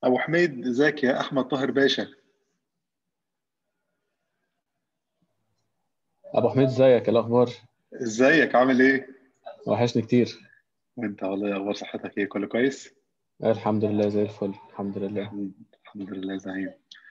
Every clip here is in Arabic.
ابو حميد، ازيك يا احمد طاهر باشا؟ ابو حميد، ازيك؟ إيه الاخبار؟ ازيك عامل ايه؟ وحشني كتير. وانت والله اخبار صحتك ايه؟ كله كويس؟ الحمد لله زي الفل، الحمد لله. الحمد لله زعيم.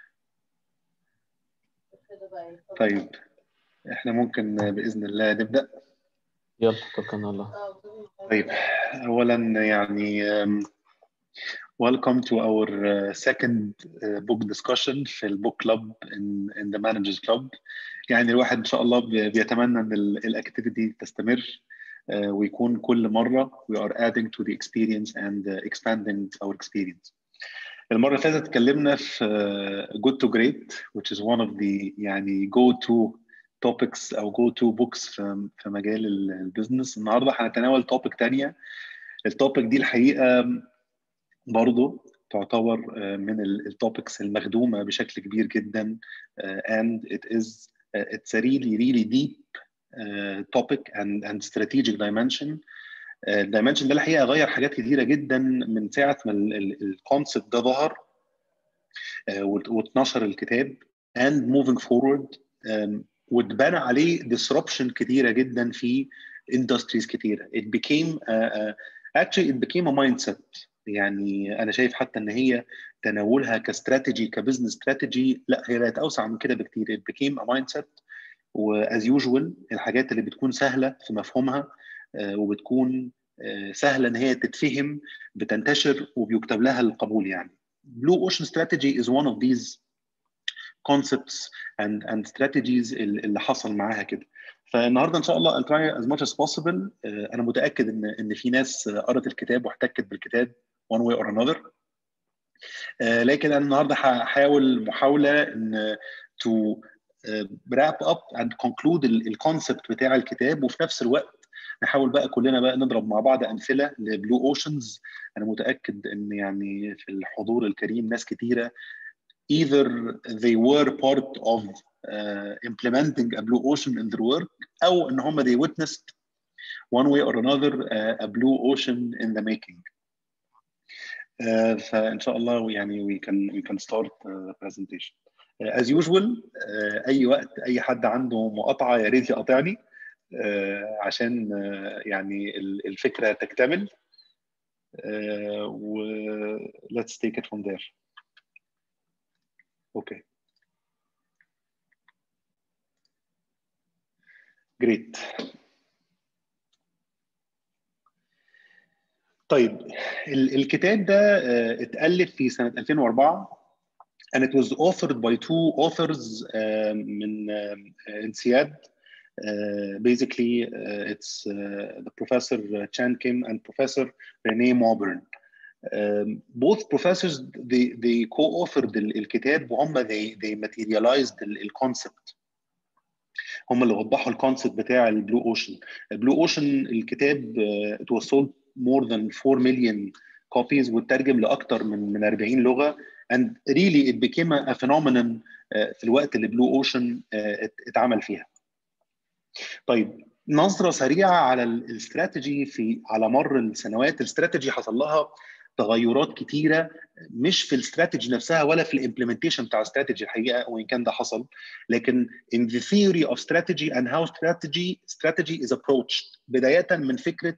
طيب، احنا ممكن باذن الله نبدا. يلا توكلنا على الله. طيب، اولا يعني welcome to our second book discussion في البوك كلاب in the managers club. يعني الواحد ان شاء الله بيتمنى ان الاكتيفيتي تستمر، ويكون كل مره we are adding to the experience and expanding our experience. المره اللي فاتت اتكلمنا في good to great which is one of the يعني go to topics او go to books في مجال البيزنس. النهارده هنتناول توبيك تانية. التوبيك دي الحقيقه برضو تعتبر من التوبكس المخدومه بشكل كبير جدا، and it's a really deep topic and strategic dimension. الدايمنشن ده الحقيقه غير حاجات كتيره جدا من ساعه ما الكونسبت ده ظهر واتنشر الكتاب and moving forward. واتبنى عليه disruption كتيره جدا في industries كتيره. It became actually it became a mindset. يعني انا شايف حتى ان هي تناولها كاستراتيجي كبزنس استراتيجي، لا هي بقت اوسع من كده بكتير. It became a mindset. واز يوجوال الحاجات اللي بتكون سهله في مفهومها وبتكون سهله ان هي تتفهم بتنتشر وبيكتب لها القبول. يعني Blue Ocean Strategy is one of these concepts and strategies اللي حصل معاها كده. فالنهارده ان شاء الله I'll try as much as possible. انا متاكد ان في ناس قرأت الكتاب واحتكت بالكتاب one way or another. لكن انا النهارده هحاول محاوله ان to wrap up and conclude الكونسبت بتاع الكتاب، وفي نفس الوقت نحاول بقى كلنا بقى نضرب مع بعض امثله لبلو اوشنز. انا متاكد ان يعني في الحضور الكريم ناس كتيره either they were part of implementing a blue ocean in their work، او ان هم they witnessed one way or another a blue ocean in the making. فان شاء الله يعني we can start presentation as usual. اي وقت اي حد عنده مقاطعه يا ريت يقاطعني عشان يعني الفكره تكتمل. و let's take it from there. Okay, great. طيب، الكتاب ده اتألف في سنة 2004 and it was authored by two authors من انسياد. Basically, it's the Professor Chan Kim and Professor Renee Mauborgne. Both professors they co-authored الكتاب، وهم they materialized الكونسبت. هم اللي وضحوا الكونسبت بتاع البلو اوشن. البلو اوشن الكتاب it was sold more than 4 million copies واترجم لاكثر من 40 لغه and really it became a phenomenon في الوقت اللي بلو اوشن اتعمل فيها. طيب، نظرة سريعة على الاستراتيجي على مر السنوات. الاستراتيجي حصل لها تغيرات كتيرة، مش في الاستراتيجي نفسها ولا في الامبلمنتيشن بتاع الاستراتيجي الحقيقة، وإن كان ده حصل، لكن in the theory of strategy and how strategy is approached. بداية من فكرة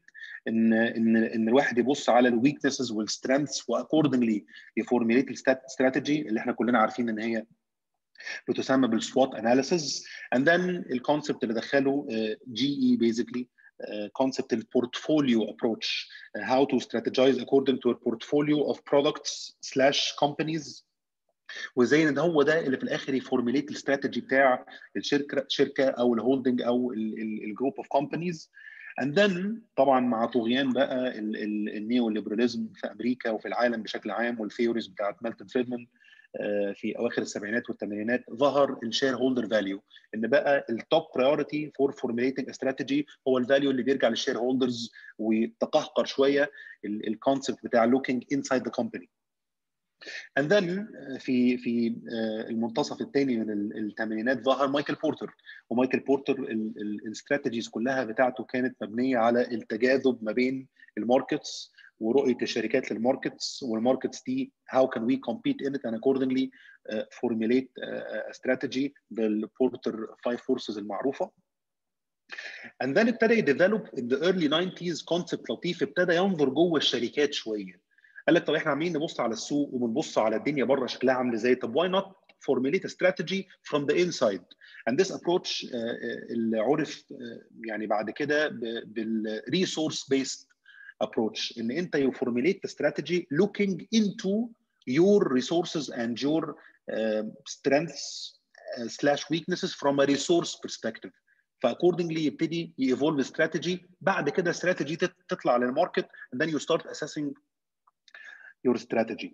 ان الواحد يبص على الويكنسز والسترينثs واكوردنجلي يفورميليت الاستراتيجي اللي احنا كلنا عارفين ان هي بتسمى بالسوات اناليسيز. and then الكونسبت اللي دخله جي اي بيزيكلي concept البورتفوليو approach, how to strategize according to a portfolio of products slash companies. وزي ان هو ده اللي في الاخر يفورميليت الاستراتيجي بتاع الشركه او الهولدنج او الجروب اوف كومبانيز. and then طبعا مع طغيان بقى النيو ليبراليزم في امريكا وفي العالم بشكل عام والثيوريز بتاعت مالتون فريدمان في اواخر السبعينات والثمانينات، ظهر الشير هولدر فاليو، ان بقى التوب برايورتي فور فورميليتنج استراتيجي هو الفاليو اللي بيرجع للشير هولدرز، وتقهقر شويه الكونسبت بتاع لوكينج انسايد ذا كومباني. and then في المنتصف الثاني من الثمانينات ظهر مايكل بورتر. ومايكل بورتر الاستراتيجيز كلها بتاعته كانت مبنيه على التجاذب ما بين الماركتس ورؤيه الشركات للماركتس، والماركتس دي how can we compete in it and accordingly formulate a strategy بالبورتر 5 forces المعروفه. And then ابتدى يديفلوب in the early 90s concept لطيف، ابتدى ينظر جوه الشركات شويه. قال لك طب احنا عاملين نبص على السوق وبنبص على الدنيا بره شكلها عامل ازاي، طب why not formulate a strategy from the inside. And this approach اللي عرف يعني بعد كده بالresource based approach، ان انت you formulate the strategy looking into your resources and your strengths slash weaknesses from a resource perspective. فاكوردنجلي يبتدي ييفولف استراتيجي، بعد كده استراتيجي تطلع للماركت and then you start assessing your strategy.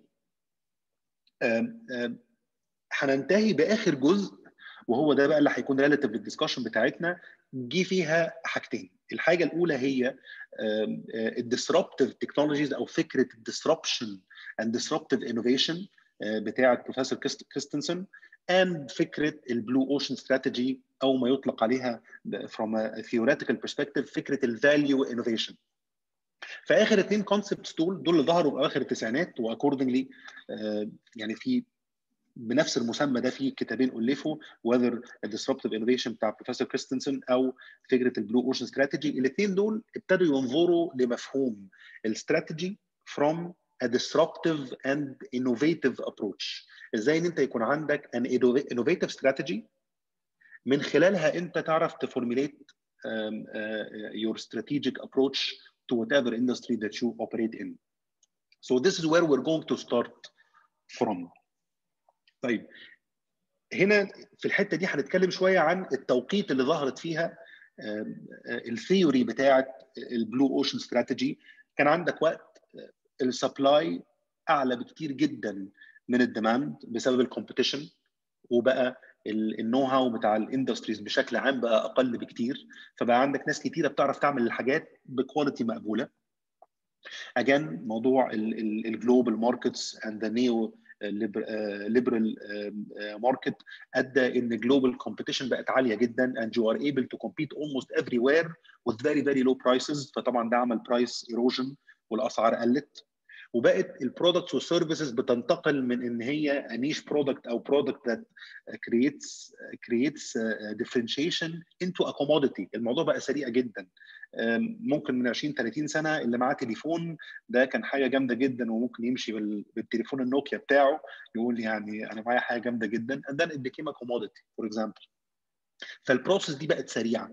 هننتهي باخر جزء وهو ده بقى اللي هيكون ريلاتيف للدسكشن بتاعتنا. جه فيها حاجتين، الحاجه الاولى هي الديسربتيف تكنولوجيز او فكره الديسربشن اند ديسربتيف انوفيشن بتاعه بروفيسور كريستنسن، and فكره البلو اوشن استراتيجي او ما يطلق عليها from a theoretical perspective فكره الفاليو انوفيشن. فاخر اثنين كونسبتس دول اللي ظهروا في اواخر التسعينات، واكوردنجلي يعني في بنفس المسمى ده في كتابين الفوا whether disruptive innovation بتاع بروفيسور كريستنسن او فكره البلو اوشن استراتيجي. الاثنين دول ابتدوا ينظروا لمفهوم الاستراتيجي from a disruptive and innovative approach. ازاي ان انت يكون عندك an innovative strategy من خلالها انت تعرف تفورمulate your strategic approach to whatever industry that you operate in. So this is where we're going to start from. طيب هنا في الحته دي هنتكلم شويه عن التوقيت اللي ظهرت فيها الثيوري بتاعه البلو اوشن استراتيجي. كان عندك وقت السبلاي اعلى بكتير جدا من الديماند بسبب الكومبيتيشن، وبقى النو هاو بتاع الاندستريز بشكل عام بقى اقل بكتير، فبقى عندك ناس كتيره بتعرف تعمل الحاجات بكواليتي مقبوله. Again موضوع الجلوبال ماركتس اند ذا نيو liberal market ادى ان global competition بقت عاليه جدا and you are able to compete almost everywhere with very low prices. فطبعا ده عمل price erosion والاسعار قلت، وبقت البرودكتس والسيرفيسز بتنتقل من ان هي نيش برودكت او برودكت that creates differentiation into a commodity. الموضوع بقى سريع جدا. ممكن من 20 30 سنه اللي معاه تليفون ده كان حاجه جامده جدا وممكن يمشي بالتليفون النوكيا بتاعه يقول يعني انا معايا حاجه جامده جدا and then it became a commodity for example. فالبروسيس دي بقت سريعه.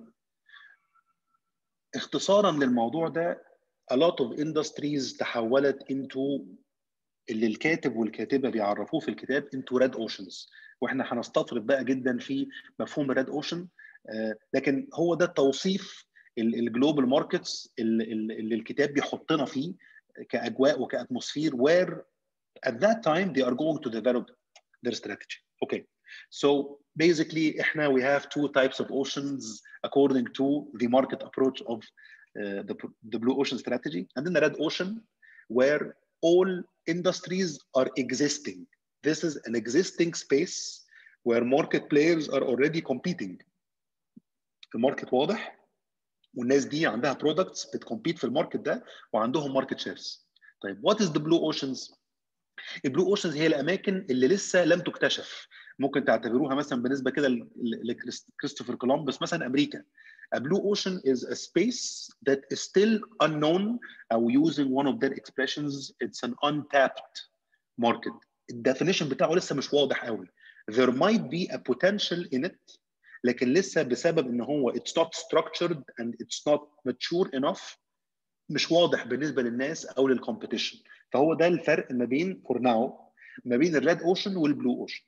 اختصارا للموضوع ده a lot of industries تحولت into اللي الكاتب والكاتبه بيعرفوه في الكتاب into red oceans، واحنا هنستطرد بقى جدا في مفهوم الريد اوشن. لكن هو ده توصيف الجلوبال ماركتس اللي الكتاب بيحطنا فيه كاجواء وكاتموسفير where at that time they are going to develop their strategy. Okay, so basically احنا we have two types of oceans according to the market approach of the blue ocean strategy, and then the red ocean where all industries are existing. This is an existing space where market players are already competing. الماركت واضح والناس دي عندها برودكتس بتكمبيت في الماركت ده وعندهم ماركت شيرز. طيب what is the blue oceans؟ البلو اوشنز هي الاماكن اللي لسه لم تكتشف. ممكن تعتبروها مثلا بالنسبه كده لكريستوفر كولومبوس مثلا امريكا. A blue ocean is a space that is still unknown, or using one of their expressions, it's an untapped market. الديفينيشن بتاعه لسه مش واضح قوي. There might be a potential in it, لكن لسه بسبب ان هو it's not structured and it's not mature enough مش واضح بالنسبه للناس او للكومبيتيشن. فهو ده الفرق ما بين for now ما بين الريد اوشن والبلو اوشن.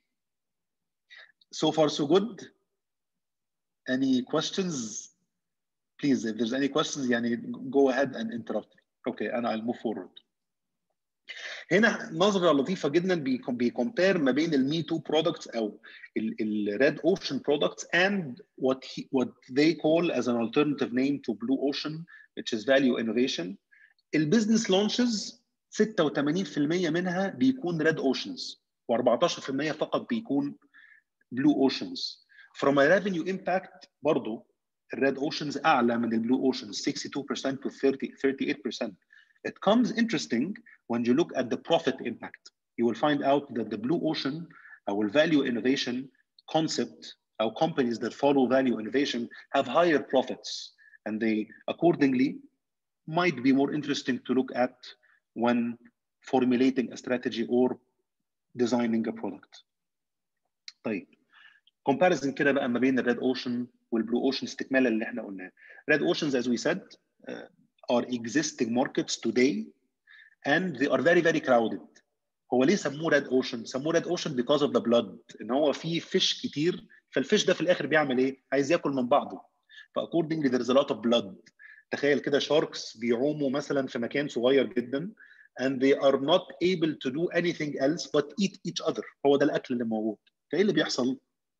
So far so good. Any questions? Please if there's any questions يعني go ahead and interrupt me. Okay and I'll move forward. هنا نظره لطيفه جدا بيكمبير ما بين المي تو برودكتس او الريد اوشن برودكتس and what they call as an alternative name to blue ocean which is value innovation. البيزنس لونشز 86% منها بيكون ريد اوشنز و14% فقط بيكون بلو اوشنز. From a revenue impact برضو الريد اوشنز اعلى من البلو اوشنز 62% to 38%. It comes interesting when you look at the profit impact. You will find out that the blue ocean or value innovation concept or companies that follow value innovation have higher profits, and they accordingly might be more interesting to look at when formulating a strategy or designing a product. طيب comparison كده بقى ما بين الريد اوشن والبلو اوشن استكمالا اللي احنا قلناه. Red oceans, as we said, are existing markets today and they are very very crowded. هو ليه سموه ريد اوشن؟ سموه ريد اوشن because of the blood، ان هو فيه فيش كتير، فالفيش ده في الاخر بيعمل ايه؟ عايز ياكل من بعضه. فاكوردنجلي there is a lot of blood. تخيل كده شاركس بيعوموا مثلا في مكان صغير جدا and they are not able to do anything else but eat each other. هو ده الاكل اللي موجود. فايه اللي بيحصل؟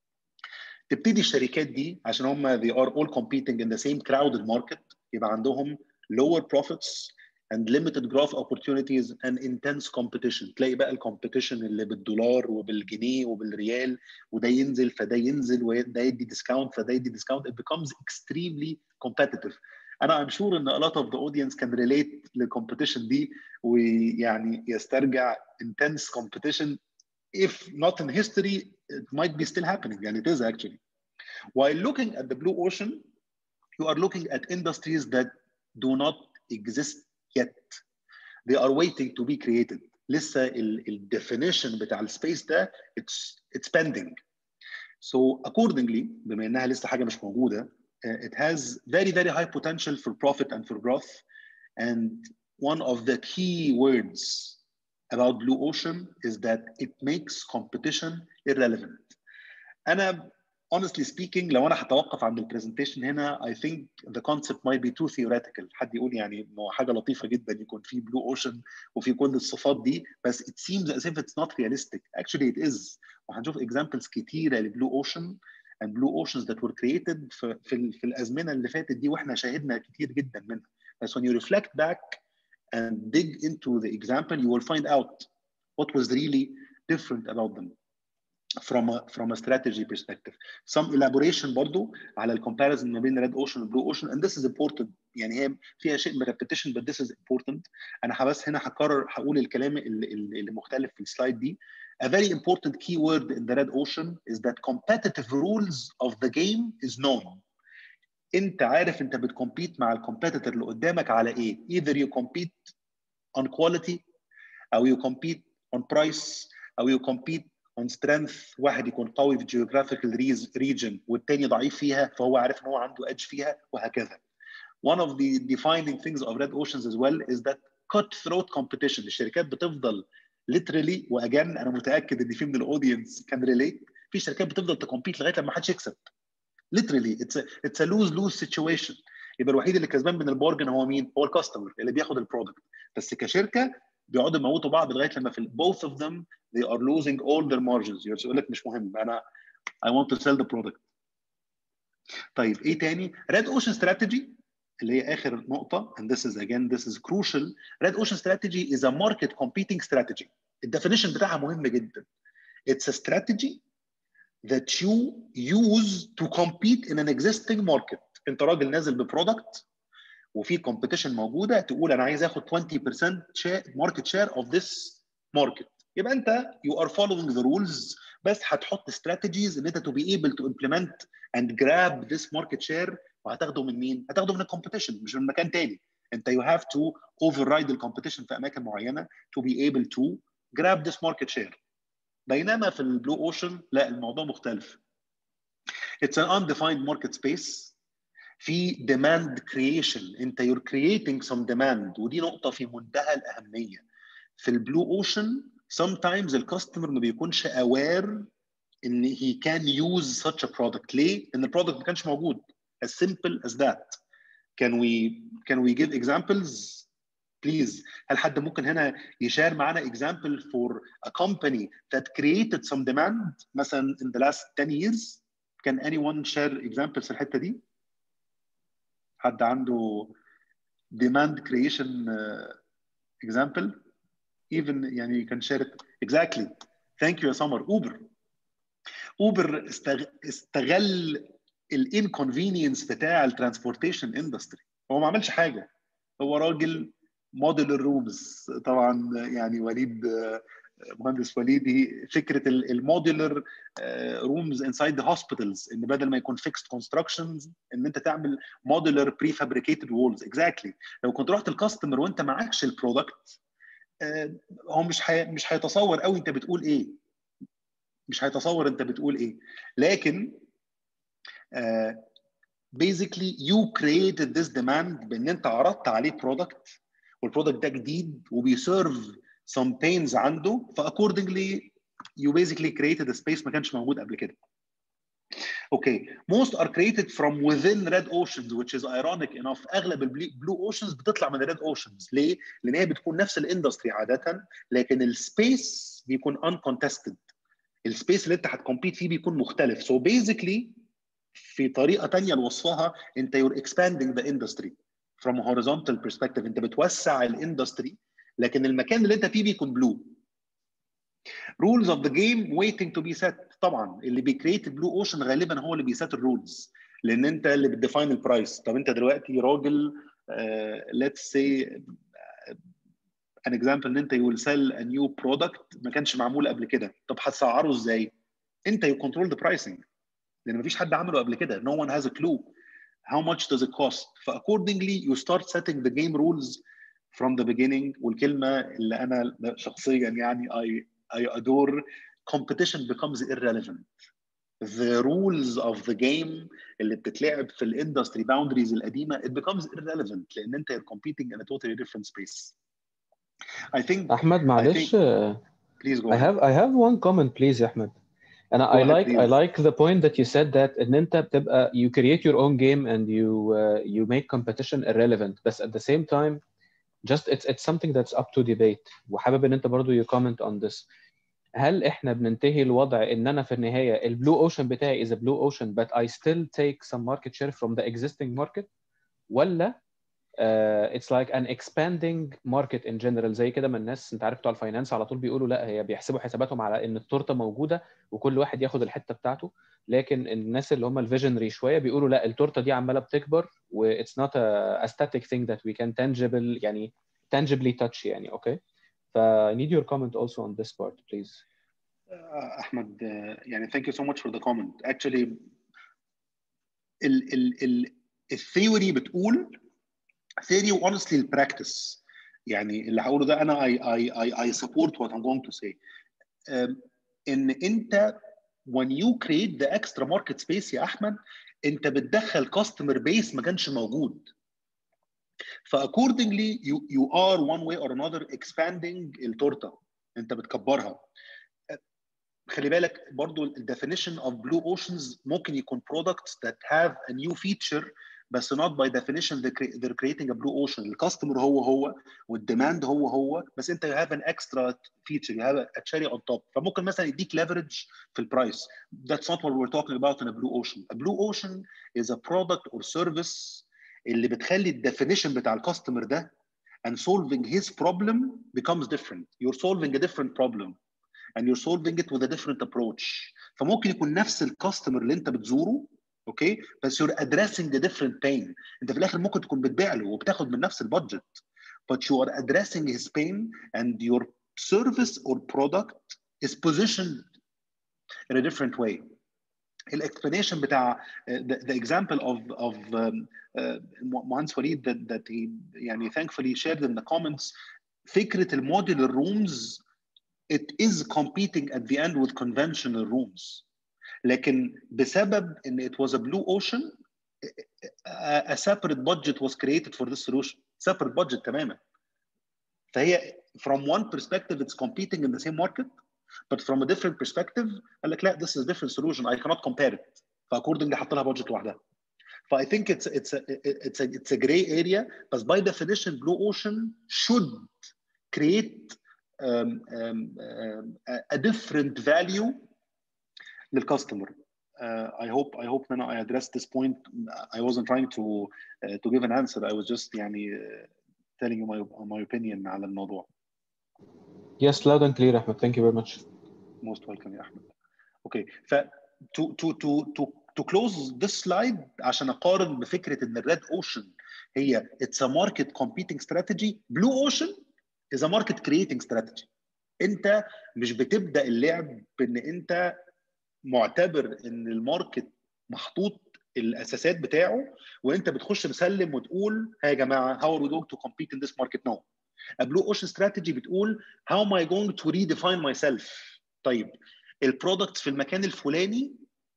تبتدي الشركات دي عشان هم they are all competing in the same crowded market يبقى عندهم lower profits and limited growth opportunities and intense competition. تلاقي بقى الكومبيتيشن اللي بالدولار وبالجنيه وبالريال، وده ينزل فده ينزل وده يدي ديسكاونت فده يدي ديسكاونت. It becomes extremely competitive. أنا I'm sure إن a lot of the audience can relate للcompetition دي ويعني يسترجع intense competition. If not in history, it might be still happening, and it is actually. While looking at the blue ocean, you are looking at industries that do not exist yet. They are waiting to be created. لسه definition بتاع space ده it's pending. So accordingly, بما إنها لسه حاجة مش موجودة, it has very very high potential for profit and for growth. And one of the key words about blue ocean is that it makes competition irrelevant. أنا honestly speaking لو أنا هتوقف عند البرزنتيشن هنا I think the concept might be too theoretical. حد يقول يعني إنه حاجة لطيفة جدا يكون في blue ocean وفي كل الصفات دي، بس it seems as if it's not realistic. Actually it is. وهنشوف examples كتيرة لblue ocean and blue oceans that were created في الأزمنة اللي فاتت دي وإحنا شاهدنا كتير جدا منها. بس when you reflect back and dig into the example, you will find out what was really different about them from a strategy perspective. Some elaboration برضو على الcomparison ما بين red ocean and blue ocean, and this is important. يعني هي فيها شيء من repetition but this is important. أنا بس هنا هقول الكلام اللي مختلف في السلايد دي. A very important keyword in the red ocean is that competitive rules of the game is known. انت عارف انت بتكمبيت مع الكومبيتيتور اللي قدامك على ايه. Either you compete on quality او you compete on price او you compete on strength. واحد يكون قوي في geographical region والتاني ضعيف فيها فهو عارف ان هو عنده edge فيها وهكذا. One of the defining things of red oceans as well is that cutthroat competition. الشركات بتفضل literally واجان انا متاكد ان في من الاودينس كان ريليت، في شركات بتفضل تكمبيت لغايه لما حدش يكسب. literally it's a lose-lose situation. يبقى الوحيد اللي كسبان من البارجن هو مين؟ هو الكاستمر اللي بياخد البرودكت. بس كشركه بيقعدوا يموتوا بعض لغايه لما في both of them they are losing all their margins. يقول لك مش مهم انا I want to sell the product. طيب ايه تاني؟ Red Ocean Strategy اللي هي اخر نقطه and this is crucial. Red Ocean Strategy is a market competing strategy. الديفينيشن بتاعها مهم جدا. It's a strategy that you use to compete in an existing market. انت راجل نازل ببرودكت وفي كومبيتيشن موجوده تقول انا عايز اخد 20% market share of this market. يبقى انت you are following the rules بس هتحط strategies ان انت to be able to implement and grab this market share. وهتاخده من مين؟ هتاخده من الكومبيتيشن مش من مكان تاني. انت you have to override الكومبيتيشن في اماكن معينه to be able to grab this market share. بينما في البلو اوشن لا الموضوع مختلف. It's an undefined market space. في demand creation. انت you're creating some demand ودي نقطة في منتهى الأهمية. في البلو اوشن sometimes الكاستمر ما بيكونش aware ان he can use such a product. ليه؟ لأن البرودكت ما كانش موجود. As simple as that. Can we give examples? Please. هل حد ممكن هنا يشار معنا example for a company that created some demand مثلا in the last 10 years? Can anyone share examples في الحتة دي؟ حد عنده demand creation example? Even يعني you can share it. Exactly. Thank you يا سمر. اوبر استغل الانكونفينينس بتاع الترانسبورتيشن اندستري. هو ما عملش حاجه. هو راجل موديلر رومز طبعا، يعني وليد مهندس وليد، فكره الموديلر رومز انسايد ذا هوسبيتالز، ان بدل ما يكون فيكست كونستراكشنز ان انت تعمل موديلر بري فابريكيتد وولز. اكزاكتلي. لو كنت رحت الكاستمر وانت معكش البرودكت، هو مش هيتصور قوي انت بتقول ايه، مش هيتصور انت بتقول ايه. لكن basically you created this demand بان انت عرضت عليه برودكت، والبرودكت ده جديد وبيسيرف some pains عنده، accordingly you basically created a space ما كانش موجود قبل كده. Okay, most are created from within red oceans, which is ironic enough. اغلب البلو اوشنز بتطلع من الريد اوشنز. ليه؟ لان هي بتكون نفس الاندستري عاده، لكن السبيس بيكون uncontested. السبيس اللي انت هتكمبيت فيه بيكون مختلف. So basically في طريقه ثانيه لوصفها، انت you're expanding the industry from a horizontal perspective. انت بتوسع الاندستري، لكن المكان اللي انت فيه بيكون بلو. rules of the game waiting to be set. طبعا اللي بيكريت بلو اوشن غالبا هو اللي بيسات الرولز، لان انت اللي بتديفاين البرايس. طب انت دلوقتي راجل let's say an example ان انت you will sell a new product ما كانش معمول قبل كده. طب هتسعره ازاي؟ انت you control the pricing، لان مفيش حد عمله قبل كده. no one has a clue how much does it cost. accordingly you start setting the game rules from the beginning. والكلمه اللي انا شخصيا يعني I adore, competition becomes irrelevant. The rules of the game اللي بتتلعب في الاندستري boundaries القديمه it becomes irrelevant، لان انت you're competing in a totally different space. I think احمد معلش please go I ahead. have one comment please يا احمد. انا Go I ahead, like I please. like the point that you said that ان انت بتبقى you create your own game and you make competition irrelevant, but at the same time just it's something that's up to debate. وحابب ان انت برضو you comment on this. هل احنا بننتهي لوضع ان انا في النهايه البلو اوشن بتاعي is a blue ocean but I still take some market share from the existing market، ولا it's like an expanding market in general؟ زي كده ما الناس انت عارف بتوع الفاينانس على طول بيقولوا لا، هي بيحسبوا حساباتهم على ان التورته موجوده وكل واحد ياخد الحته بتاعته، لكن الناس اللي هم الفيجنري شويه بيقولوا لا، التورته دي عماله بتكبر و it's not a static thing that we can tangible يعني tangibly touch يعني. اوكي، ف I need your comment also on this part please. احمد يعني thank you so much for the comment. Actually الثيوري بتقول theory و honestly البراكتس، يعني اللي هقوله ده انا I support what I'm going to say. ان انت when you create the extra market space يا احمد، انت بتدخل customer base ما كانش موجود. accordingly you are one way or another expanding التورته، انت بتكبرها. خلي بالك برضو ال definition of blue oceans ممكن يكون products that have a new feature، بس not by definition they're creating a blue ocean. الكاستمر هو والديماند هو، بس انت you have an extra feature, you have a cherry on top. فممكن مثلا يديك leverage في البرايس. That's not what we're talking about in a blue ocean. A blue ocean is a product or service اللي بتخلي الديفينيشن بتاع الكاستمر ده and solving his problem becomes different. You're solving a different problem and you're solving it with a different approach. فممكن يكون نفس الكاستمر اللي انت بتزوره، اوكي، بس you're addressing a different pain. انت في الاخر ممكن تكون بتبيع له وبتاخد من نفس البادجت، but you are addressing his pain and your service or product is positioned in a different way. الاكسبلانيشن بتاع the example of مهندس وليد that he يعني thankfully shared in the comments، فكره الموديلر رومز it is competing at the end with conventional rooms. لكن بسبب ان it was a blue ocean a separate budget was created for this solution. separate budget تماما. فهي from one perspective it's competing in the same market, but from a different perspective قال لك لا this is a different solution I cannot compare it. فaccordingly حط لها budget لوحدها. I think it's a gray area, but by definition blue ocean should create a different value للcustomer. I hope Nana I addressed this point. I wasn't trying to give an answer. I was just يعني telling you my opinion على الموضوع. Yes, loud and clear Ahmed. Thank you very much. Most welcome يا أحمد. Okay. ف to to close this slide عشان اقارن بفكره ان الريد اوشن هي it's a market competing strategy. Blue ocean is a market creating strategy. انت مش بتبدا اللعب بان انت معتبر ان الماركت محطوط الاساسات بتاعه وانت بتخش مسلم وتقول ها يا جماعه how are we going to compete in this market now. A blue ocean strategy بتقول how am I going to redefine myself. طيب البرودكتس في المكان الفلاني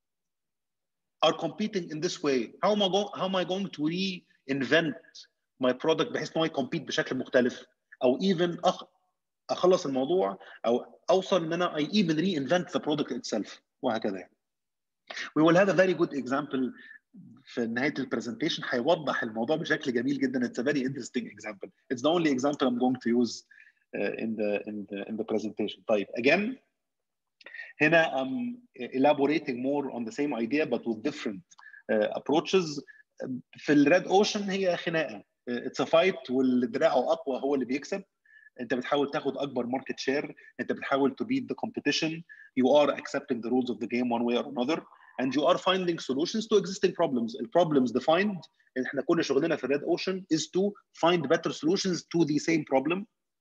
are competing in this way. How am I going to reinvent my product بحيث ان هو يكمبيت بشكل مختلف او even اخلص الموضوع او اوصل ان انا I even reinvent the product itself وهكذا. We will have a very good example في نهايه البرزنتيشن هيوضح الموضوع بشكل جميل جدا. It's a very interesting example. It's the only example I'm going to use in the presentation. طيب again هنا I'm elaborating more on the same idea but with different approaches. في الريد اوشن هي خناقه. It's a fight واللي دراعه اقوى هو اللي بيكسب. انت بتحاول تاخد اكبر ماركت شير، انت بتحاول to beat the competition. You are accepting the rules of the game one way or another and you are finding solutions to existing problems. The problems defined احنا كل شغلنا في الريد اوشن is to find better solutions to the same problem.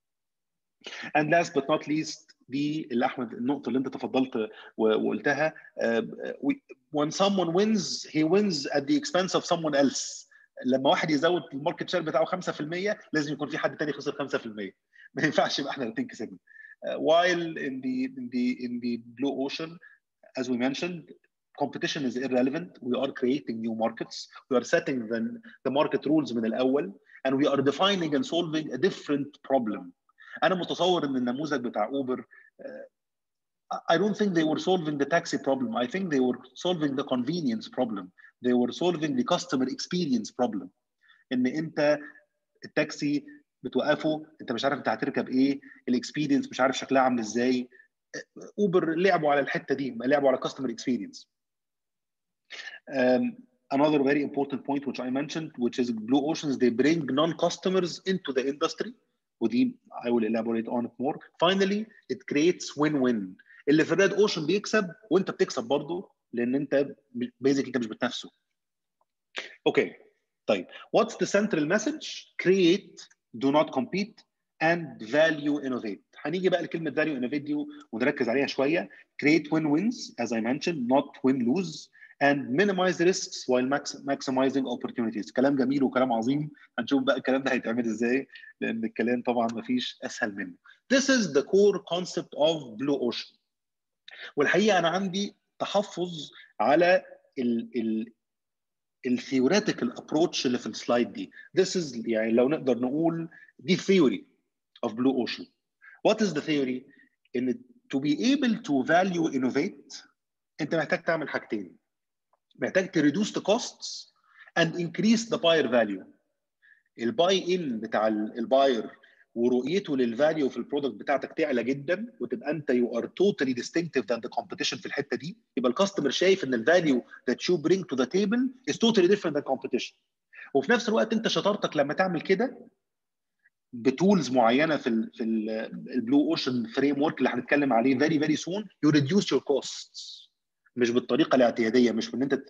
And last but not least دي اللي احمد النقطه اللي انت تفضلت وقلتها when someone wins he wins at the expense of someone else. لما واحد يزود الماركت شير بتاعه 5% لازم يكون في حد تاني خسر 5%. ما ينفعش يبقى احنا الاثنين كسبنا. While in the blue ocean as we mentioned competition is irrelevant. We are creating new markets. We are setting the market rules من الاول and we are defining and solving a different problem. أنا متصور إن النموذج بتاع أوبر I don't think they were solving the taxi problem. I think they were solving the convenience problem. They were solving the customer experience problem. إن أنت التاكسي بتوقفه أنت مش عارف أنت هتركب إيه، الإكسبيرينس مش عارف شكلها عامل إزاي. أوبر لعبوا على الحتة دي، لعبوا على customer experience. Another very important point which I mentioned, which is Blue Oceans, they bring non-customers into the industry. ودي I will elaborate on it more. Finally, it creates win-win. اللي في الريد اوشن بيكسب وانت بتكسب برضه لان انت basically انت مش بتنافسه. Okay. طيب what's the central message? Create, do not compete and value innovate. هنيجي بقى لكلمه value innovate دي ونركز عليها شويه. Create win-wins as I mentioned, not win-lose. And minimize risks while maximizing opportunities. كلام جميل وكلام عظيم. هنشوف بقى الكلام ده هيتعمل ازاي لان الكلام طبعا ما فيش اسهل منه. This is the core concept of Blue Ocean. والحقيقه انا عندي تحفظ على الثيوريتيكال ابروتش اللي في السلايد دي. This is يعني لو نقدر نقول دي theory of Blue Ocean. What is the theory? In to be able to value innovate انت محتاج تعمل حاجتين. محتاج to reduce the costs and increase the buyer value. الباي ان بتاع الباير ورؤيته للفاليو في البرودكت بتاعتك تعلى جدا وتبقى انت you are totally distinctive than the competition في الحته دي. يبقى الكاستمر شايف ان الفاليو that you bring to the table is totally different than competition. وفي نفس الوقت انت شطارتك لما تعمل كده بتولز معينه في البلو اوشن فريم ورك اللي هنتكلم عليه very very soon you reduce your costs. مش بالطريقه الاعتياديه، مش ان انت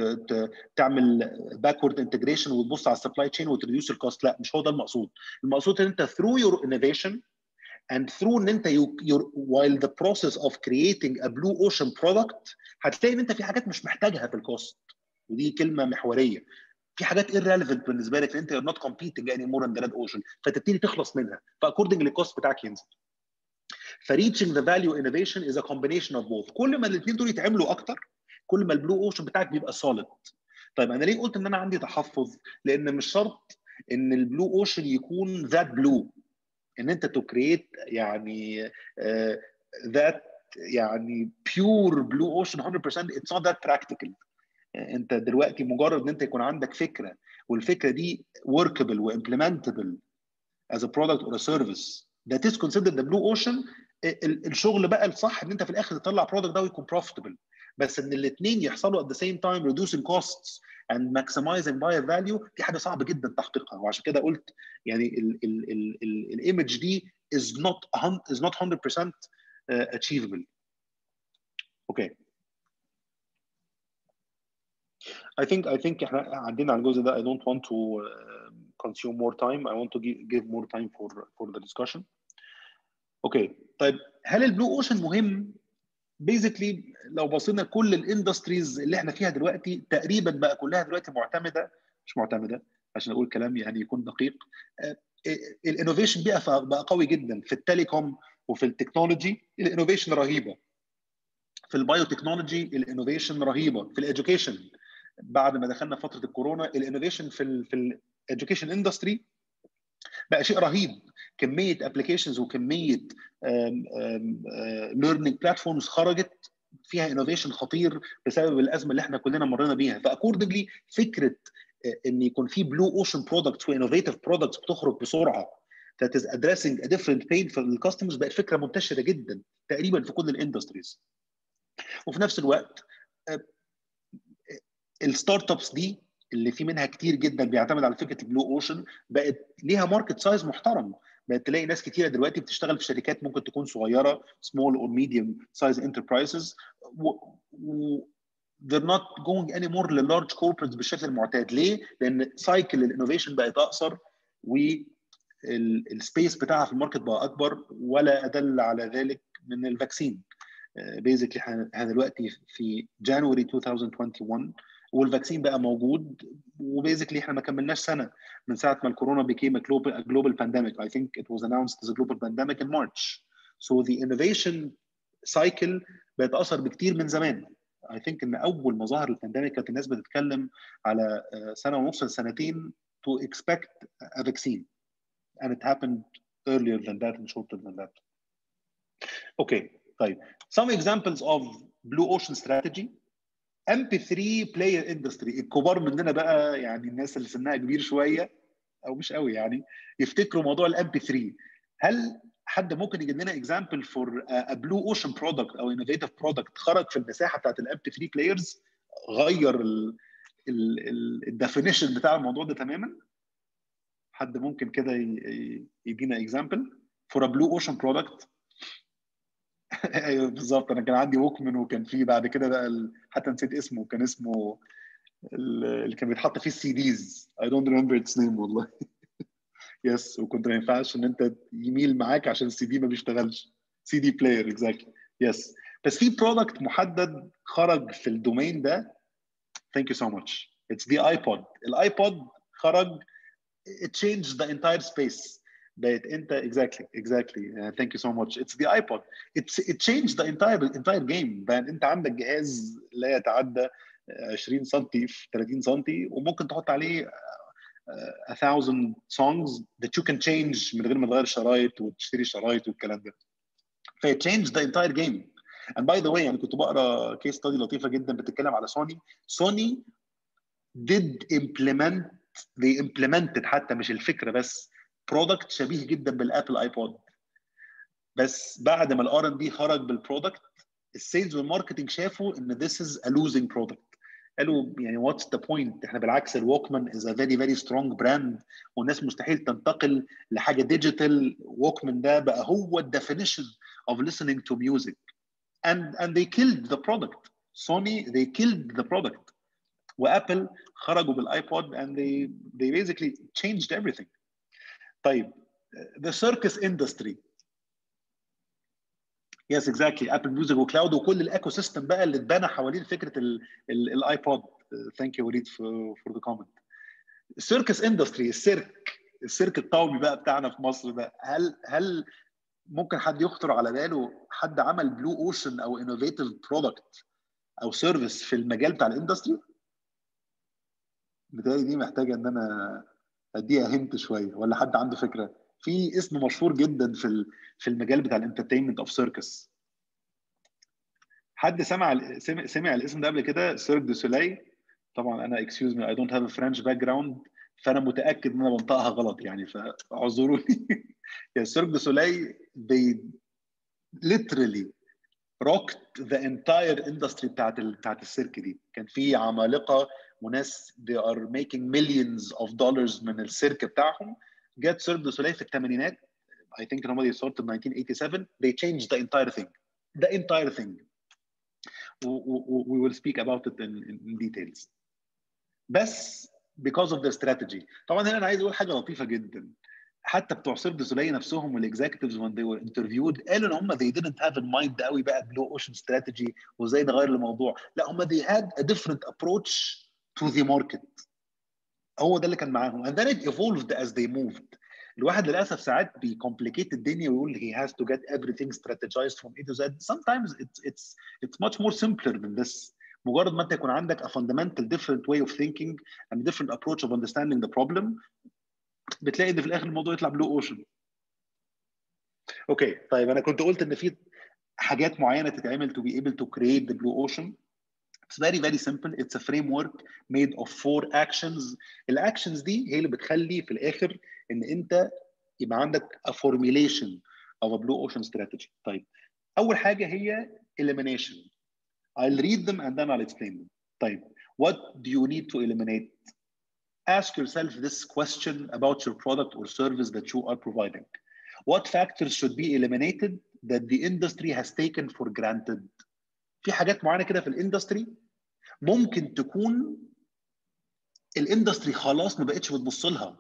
تعمل باكورد انتجريشن وتبص على السبلاي تشين وتريديوس الكوست. لا، مش هو ده المقصود. المقصود ان انت through your innovation and through ان انت while the process of creating a blue ocean product هتلاقي ان انت في حاجات مش محتاجها في الكوست. ودي كلمه محوريه. في حاجات irrelevant بالنسبه لك انت you're not competing anymore in the red ocean فتبتدي تخلص منها فاكوردنج الكوست بتاعك ينزل. فريتشنج ذا فاليو انوفيشن از ا كومبينيشن اوف بوث. كل ما الاثنين دول يتعملوا اكتر كل ما البلو اوشن بتاعك بيبقى سوليد. طيب انا ليه قلت ان انا عندي تحفظ؟ لان مش شرط ان البلو اوشن يكون ذات بلو ان انت تو كريت يعني ذات يعني بيور بلو اوشن 100%. اتس نوت ذات براكتيكال. انت دلوقتي مجرد ان انت يكون عندك فكره والفكره دي workable وimplementable as a product or a service that is considered the blue ocean. الشغل بقى الصح ان انت في الاخر تطلع برودكت ده ويكون profitable. بس ان الاثنين يحصلوا at the same time reducing costs and maximizing buyer value دي حاجه صعبه جدا تحقيقها. وعشان كده قلت يعني الايمج دي is not 100% achievable. اوكي. I think احنا عدينا على الجزء ده. I don't want to consume more time. I want to give more time for the discussion. اوكي طيب هل البلو اوشن مهم؟ بيزيكلي لو بصينا كل الاندستريز اللي احنا فيها دلوقتي تقريبا بقى كلها دلوقتي معتمده، مش معتمده عشان اقول كلام يعني يكون دقيق، الانوفيشن بقى قوي جدا في التليكوم وفي التكنولوجي. الانوفيشن رهيبه في البايو تكنولوجي، الانوفيشن رهيبه في الاديوكيشن. بعد ما دخلنا فتره الكورونا الانوفيشن في الاديوكيشن اندستري بقى شيء رهيب. كميه ابلكيشنز وكميه ليرنينج بلاتفورمز خرجت فيها انوفيشن خطير بسبب الازمه اللي احنا كلنا مرينا بيها. فاكوردنجلي فكره ان يكون في بلو اوشن برودكتس وانوفيتيف برودكتس بتخرج بسرعه that is addressing a different pain for the customers بقت فكره منتشره جدا تقريبا في كل الاندستريز. وفي نفس الوقت الستارت ابس دي اللي في منها كتير جدا بيعتمد على فكره البلو اوشن بقت ليها ماركت سايز محترم. بقت تلاقي ناس كتيره دلوقتي بتشتغل في شركات ممكن تكون صغيره small or medium size enterprises they're not going anymore للارج corporates بالشكل المعتاد. ليه؟ لان سايكل الانوفيشن بقت اقصر والسبيس بتاعها في الماركت بقى اكبر. ولا ادل على ذلك من الفاكسين. بيزيكلي احنا دلوقتي في جانوري 2021 والفاكسين بقى موجود، وبيزيكلي احنا ما كملناش سنه من ساعه ما الكورونا became a global pandemic. I think it was announced as a global pandemic in March. So the innovation cycle بقت اقصر بكتير من زمان. I think ان اول ما ظهر البانديميك كانت الناس بتتكلم على سنه ونص لسنتين to expect a vaccine and it happened earlier than that and shorter than that. Okay, طيب some examples of blue ocean strategy. MP3 player industry. الكبار مننا بقى يعني الناس اللي سنها كبير شويه او مش قوي يعني يفتكروا موضوع الام بي 3. هل حد ممكن يجيب لنا اكزامبل فور ا بلو اوشن برودكت او انوفيتيف برودكت خرج في المساحه بتاعت الام بي 3 بلايرز غير الديفينيشن بتاع الموضوع ده تماما؟ حد ممكن كده يدينا اكزامبل فور ا بلو اوشن برودكت؟ ايوه بالظبط. انا كان عندي ووكمان وكان في بعد كده بقى حتى نسيت اسمه، كان اسمه اللي كان بيتحط فيه السي ديز. I don't remember its name والله. يس وكنت ما ينفعش ان انت يميل معاك عشان السي دي ما بيشتغلش. سي دي بلاير اكزاكتلي يس. بس في برودكت محدد خرج في الدومين ده. ثانك يو سو ماتش. اتس ذا ايبود. الايبود خرج it changed the entire space. بقت انت exactly thank you so much. It's the iPod. It changed the entire game. بقى انت عندك جهاز لا يتعدى 20 سم في 30 سم وممكن تحط عليه 1000 songs that you can change من غير ما تغير شرايط وتشتري شرايط والكلام ده. ف it changed the entire game. And by the way يعني كنت بقرا كيس ستادي لطيفه جدا بتتكلم على سوني. سوني did implement they implemented حتى مش الفكره بس برودكت شبيه جدا بالابل ايبود. بس بعد ما الار ان دي خرج بالبرودكت السيلز والماركتنج شافوا ان this is a losing product. قالوا يعني what's the point؟ احنا بالعكس الووكمان is a very very strong brand والناس مستحيل تنتقل لحاجه ديجيتال. ووكمان ده بقى هو الديفينيشن of listening to music and they killed the product. Sony they killed the product. وابل خرجوا بالايبود and they basically changed everything. طيب the circus industry. Yes exactly. ابل ميوزك وكلاود وكل الايكو سيستم بقى اللي اتبنى حوالين فكره الايبود. ثانك يو وليد فور ذا كومنت. السيركس اندستري السيرك الطاولي بقى بتاعنا في مصر ده هل ممكن حد يخطر على باله حد عمل بلو اوشن او انوفيتيف برودكت او سيرفيس في المجال بتاع الاندستري؟ بتاعي دي محتاجه ان انا اديها هنت شويه ولا حد عنده فكره؟ في اسم مشهور جدا في المجال بتاع الانترتينمنت اوف سيركس. حد سمع الاسم ده قبل كده؟ سيرك دو سولي. طبعا انا اكسكيوز مي اي دونت هاف ا فرنش باك جراوند فانا متاكد ان انا بنطقها غلط يعني فاعذروني. يا سيرك دو سولي they literally rocked the entire industry بتاعت السيرك دي. كان في عمالقه وناس they are making millions of dollars من السيرك بتاعهم. جت سيرك دو سولي في الثمانينات. I think nobody started in 1987. They changed the entire thing. We will speak about it in details. بس because of their strategy. طبعا هنا انا عايز اقول حاجه لطيفه جدا. حتى بتوع سيرك دو سوليل نفسهم والاكزيكتيفز when they were interviewed قالوا ان هم they didn't have in mind قوي بقى blue ocean strategy وازاي نغير الموضوع. لا هم they had a different approach to the market. هو ده اللي كان معاهم. And then it evolved as they moved. الواحد للاسف ساعات بيكمبليكيت الدنيا ويقول he has to get everything strategized from A to Z. Sometimes it's much more simpler than this. مجرد ما انت يكون عندك a fundamental different way of thinking and a different approach of understanding the problem بتلاقي ان في الاخر الموضوع يطلع بلو اوشن. اوكي طيب انا كنت قلت ان في حاجات معينه تتعمل to be able to create the blue ocean. It's very very simple. It's a framework made of 4 actions. الاكشنز دي هي اللي بتخلي في الاخر ان انت يبقى عندك a formulation of a blue ocean strategy. طيب اول حاجه هي elimination. I'll read them and then I'll explain them. طيب what do you need to eliminate? Ask yourself this question about your product or service that you are providing. What factors should be eliminated that the industry has taken for granted? في حاجات معينه كده في الاندستري ممكن تكون الاندستري خلاص ما بقتش بتبص لها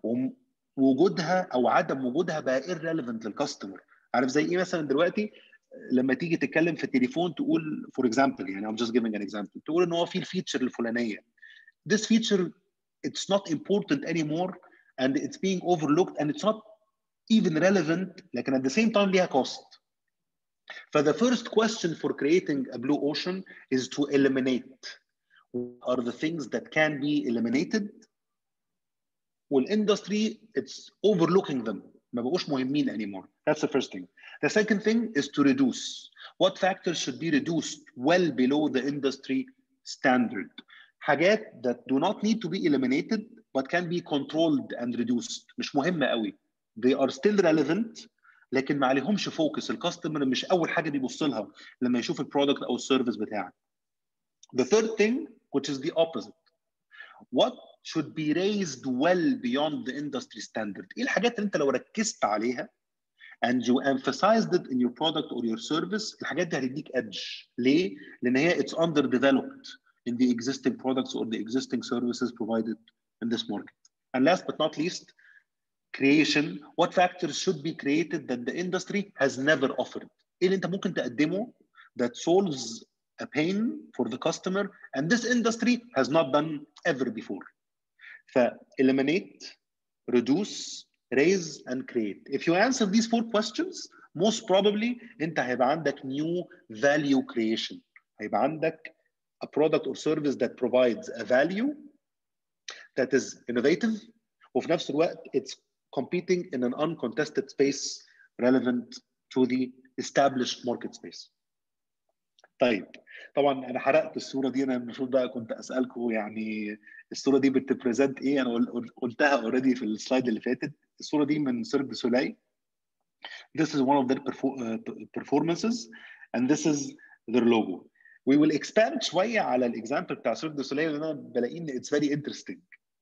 ووجودها او عدم وجودها بقى irrelevant للكاستمر. عارف زي ايه مثلا دلوقتي لما تيجي تتكلم في التليفون تقول فور اكزامبل يعني I'm just giving an example تقول ان هو في الفيتشر الفلانيه. This feature it's not important anymore and it's being overlooked and it's not even relevant لكن at the same time ليها cost. So the first question for creating a blue ocean is to eliminate. What are the things that can be eliminated? والindustry it's overlooking them. ما بقوش مهمين anymore. That's the first thing. The second thing is to reduce. What factors should be reduced well below the industry standard? حاجات that do not need to be eliminated but can be controlled and reduced. مش مهمة قوي. They are still relevant لكن ما عليهمش فوكس. الكاستمر مش أول حاجة بيبص لها لما يشوف البرودكت أو السيرفيس بتاعك. The third thing which is the opposite. What should be raised well beyond the industry standard? ايه الحاجات اللي انت لو ركزت عليها and you emphasized it in your product or your service الحاجات دي هتديك edge. ليه؟ لان هي it's underdeveloped in the existing products or the existing services provided in this market. And last but not least, creation. What factors should be created that the industry has never offered? ايه اللي انت ممكن تقدمه that solves a pain for the customer and this industry has not done ever before. Eliminate, reduce, raise and create. If you answer these 4 questions most probably انت هيبقى عندك new value creation. هيبقى عندك a product or service that provides a value that is innovative وفي نفس الوقت it's competing in an uncontested space relevant to the established market space. طيب طبعا انا حرقت الصوره دي. انا المفروض بقى كنت اسالكم يعني الصوره دي بتبريزنت ايه. انا قلتها اوريدي في السلايد اللي فاتت. الصوره دي من سيرك دو سوليل. This is one of their performances and this is their logo. We will expand شويه على الاكزامبل بتاع سيرك دو سوليل اللي انا بلاقيه ان it's very interesting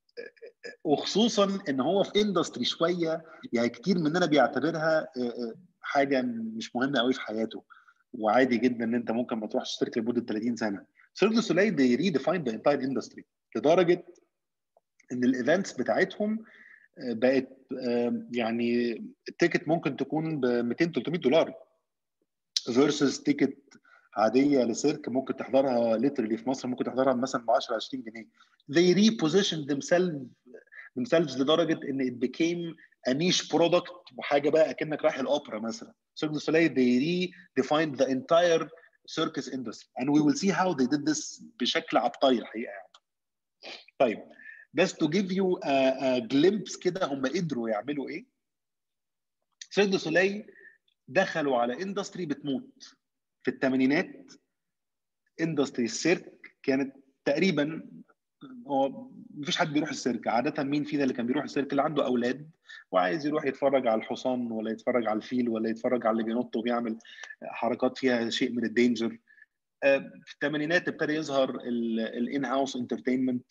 وخصوصا ان هو في اندستري شويه يعني كتير مننا بيعتبرها حاجه مش مهمه قوي في حياته وعادي جدا ان انت ممكن ما تروحش تشترك لمده 30 سنه. سيرك دو سوليل they redefine the entire industry لدرجه ان الايفنتس بتاعتهم بقت يعني التيكت ممكن تكون ب 200 300 دولار versus تيكت عاديه لسيرك ممكن تحضرها ليترلي في مصر ممكن تحضرها مثلا ب 10 20 جنيه. They repositioned themselves لدرجه ان it became a niche product وحاجه بقى اكنك رايح الاوبرا مثلا. Cirque du Soleil they redefined the entire circus industry and we will see how they did this بشكل عبقري الحقيقه يعني. طيب بس to give you a glimpse كده هم قدروا يعملوا ايه. Cirque du Soleil دخلوا على اندستري بتموت في الثمانينات. اندستري السيرك كانت تقريبا هو مفيش حد بيروح السيرك عاده. مين فينا اللي كان بيروح السيرك؟ اللي عنده اولاد وعايز يروح يتفرج على الحصان ولا يتفرج على الفيل ولا يتفرج على اللي بينط وبيعمل حركات فيها شيء من الدينجر. في الثمانينات ابتدى يظهر الان هاوس انترتينمنت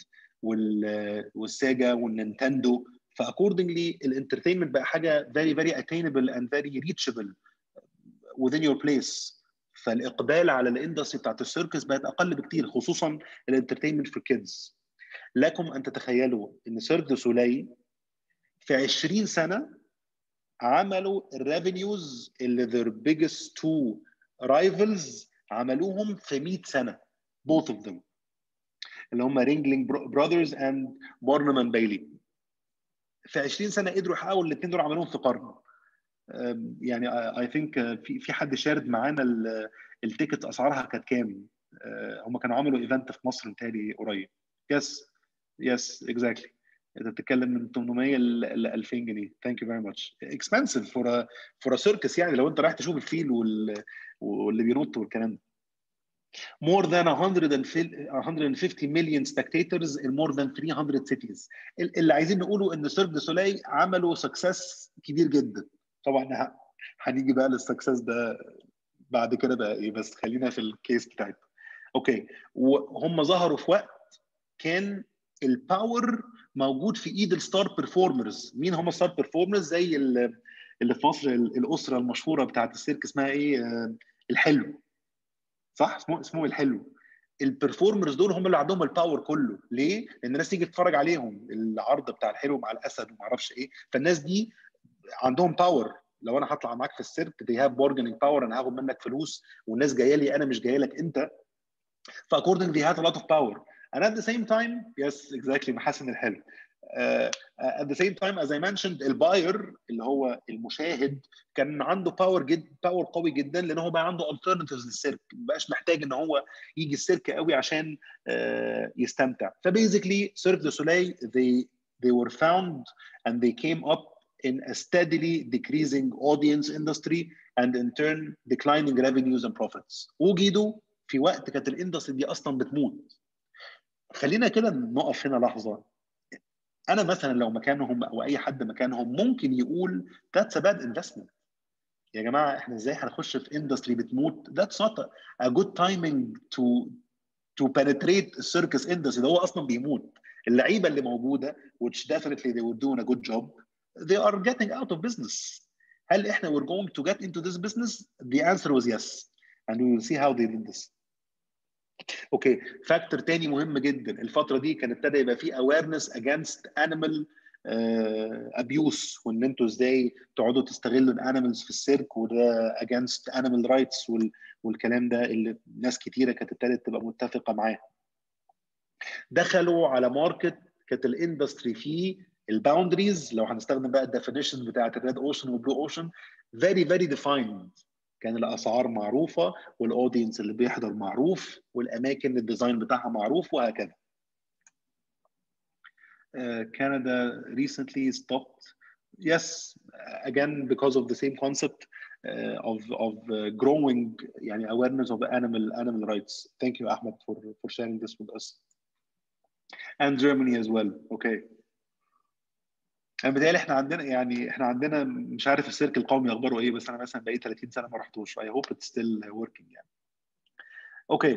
والساجا والنينتندو. فاكوردنجلي الانترتينمنت بقى حاجه very very attainable and very reachable within your place. فالاقبال على الاندستري بتاعت السيركس بقت اقل بكتير خصوصا الانترتينمنت for kids. لكم ان تتخيلوا ان سيرك دو سولي في 20 سنه عملوا الريفينيوز اللي their biggest two rivals عملوهم في 100 سنه both of them اللي هم رينجلينج براذرز اند بارنم اند بايلي. في 20 سنه قدروا يحققوا الاثنين دول عملوهم في قرن. يعني اي ثينك في حد شارد معانا التيكت اسعارها كانت كام؟ هم كانوا عملوا ايفنت في مصر متهيألي قريب. يس اكزاكتلي. انت بتتكلم من 800 ل 2000 جنيه. ثانك يو فيري ماتش. اكسبنسيف فور سيركس يعني لو انت رايح تشوف الفيل واللي بينط والكلام ده. More than 150 million spectators in more than 300 cities. اللي عايزين نقوله ان سيرك دو سولي عملوا سكسس كبير جدا. طبعا هنيجي بقى للسكسس ده بعد كده بقى ايه، بس خلينا في الكيس بتاعتنا. اوكي، وهم ظهروا في وقت كان الباور موجود في ايد الستار بيرفورمرز. مين هم الستار بيرفورمرز؟ زي اللي في مصر الاسره المشهوره بتاعت السيرك اسمها ايه؟ الحلو، صح؟ اسمه الحلو. البرفورمرز دول هم اللي عندهم الباور كله. ليه؟ لان الناس تيجي تتفرج عليهم العرض بتاع الحلو مع الاسد وما اعرفش ايه. فالناس دي عندهم باور. لو انا هطلع معاك في السيرك they have bargaining power، انا هاخد منك فلوس والناس جايه لي انا مش جايه لك انت. فاكوردنج they had a lot of power and at the same time yes exactly محاسن الحلو. at the same time as I mentioned الباير اللي هو المشاهد كان عنده باور قوي جدا، لان هو بقى عنده alternatives للسيرك، ما بقاش محتاج ان هو يجي السيرك قوي عشان يستمتع. فبيزيكلي سيرك دو سولي they were found and they came up in a steadily decreasing audience industry and in turn declining revenues and profits. وجدوا في وقت كانت الاندستري دي اصلا بتموت. خلينا كده نقف هنا لحظه. انا مثلا لو مكانهم او اي حد مكانهم ممكن يقول that's a bad investment. يا جماعه احنا ازاي هنخش في اندستري بتموت؟ that's not a good timing to penetrate السيركس industry ده هو اصلا بيموت. اللعيبه اللي موجوده which definitely they were doing a good job they are getting out of business. هل احنا we're going to get into this business؟ The answer was yes and we will see how they did this. اوكي، فاكتور تاني مهم جدا الفتره دي كان ابتدى يبقى فيه awareness against animal abuse، وان انتوا ازاي تقعدوا تستغلوا الانيمالز في السيرك، وده against animal rights والكلام ده اللي ناس كتيره كانت ابتدت تبقى متفقه معاه. دخلوا على ماركت كانت الاندستري فيه الباوندريز، لو هنستخدم بقى الديفينيشن بتاعت الريد اوشن والبلو اوشن very very defined. كان الاسعار معروفه والاودينس اللي بيحضر معروف والاماكن الديزاين بتاعها معروف وهكذا. Canada recently stopped. Yes, again because of the same concept of growing يعني awareness of animal rights. Thank you Ahmed for sharing this with us. And Germany as well. Okay. انا بتهيألي احنا عندنا مش عارف السيرك القومي اخباره ايه، بس انا مثلا بقيت 30 سنه ما رحتوش. I hope it's still working يعني. Okay.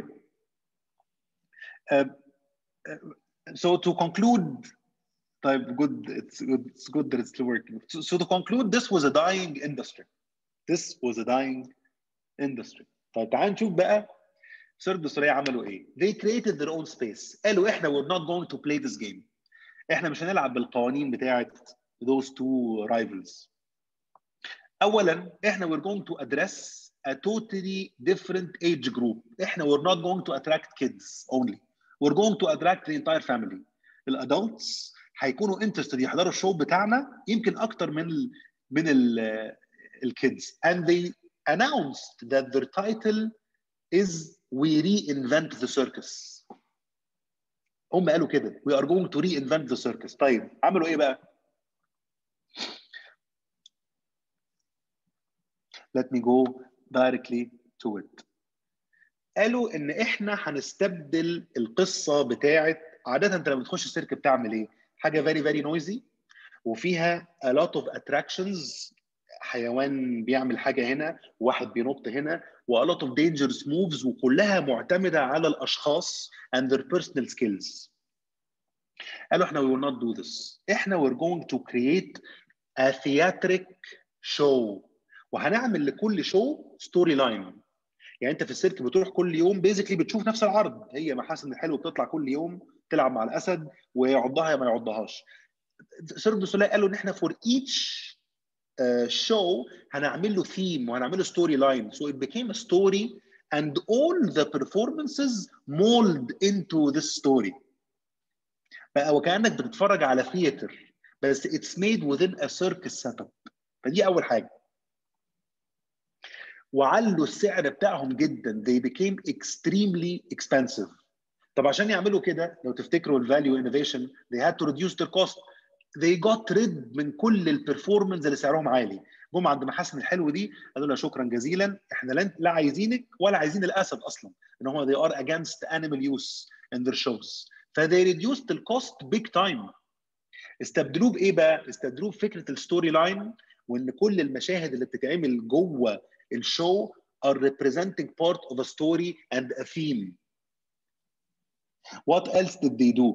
So to conclude, good. It's good that it's still working. So to conclude, this was a dying industry. This was a dying industry. طيب تعال نشوف بقى سيرك دو سولي عملوا ايه. They created their own space. قالوا احنا we're not going to play this game. احنا مش هنلعب بالقوانين بتاعه those two rivals. اولا احنا we're going to address a totally different age group. احنا we're not going to attract kids only. We're going to attract the entire family. الادults هيكونوا interested يحضروا الشو بتاعنا يمكن اكتر من الكيدز. And they announced that their title is We Reinvent the Circus. هم قالوا كده We are going to reinvent the circus. طيب عملوا ايه بقى؟ Let me go directly to it. قالوا ان احنا هنستبدل القصه بتاعه. عاده انت لما بتخش السيرك بتعمل ايه؟ حاجه very very noisy وفيها a lot of attractions. حيوان بيعمل حاجه هنا، واحد بينط هنا، و a lot of dangerous moves، وكلها معتمده على الاشخاص and their personal skills. قالوا احنا we will not do this. احنا we're going to create a theatric show. وهنعمل لكل شو ستوري لاين. يعني انت في السيرك بتروح كل يوم بيزيكلي بتشوف نفس العرض، هي محاسن الحلو بتطلع كل يوم تلعب مع الاسد ويعضها يا ما يعضهاش. سيرك دو سولاي قالوا ان احنا فور ايتش show هنعمل له theme وهنعمل له story line, so it became a story and all the performances mold into this story. بقى وكأنك بتتفرج على ثياتر بس it's made within a circus setup. فدي أول حاجة. وعلوا السعر بتاعهم جدا, they became extremely expensive. طب عشان يعملوا كده لو تفتكروا الفاليو innovation they had to reduce their cost. they got rid من كل البرفورمانس اللي سعرهم عالي. جم عند محاسن الحلو دي قالوا لها شكرا جزيلا, احنا لا عايزينك ولا عايزين الاسد اصلا, ان هم they are against animal use in their shows. فthey reduced the cost big time. استبدلوه بايه بقى؟ استبدلوه بفكره الستوري لاين, وان كل المشاهد اللي بتتعمل جوه الشو are representing part of a story and a theme. What else did they do?